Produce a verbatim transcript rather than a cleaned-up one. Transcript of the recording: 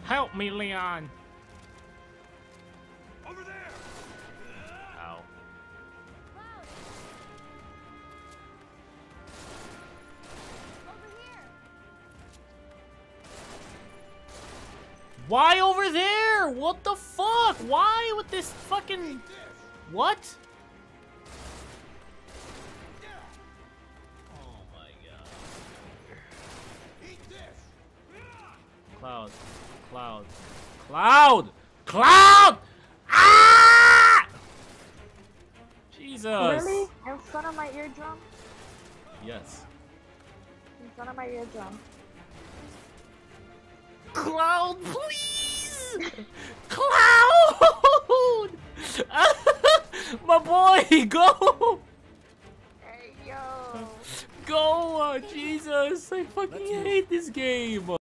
Help me, Leon. Over there. Ow. Cloud. Over here. Why over there? What the fuck? Why with this fucking... What? Oh my god. Eat this. Cloud. Cloud. Cloud! Cloud! Ah! Jesus. Really? In front of my eardrum? Yes. In front of my eardrum. Cloud, please! Cloud! My boy, go! Hey, yo. Go! uh, Jesus, I fucking hate this game.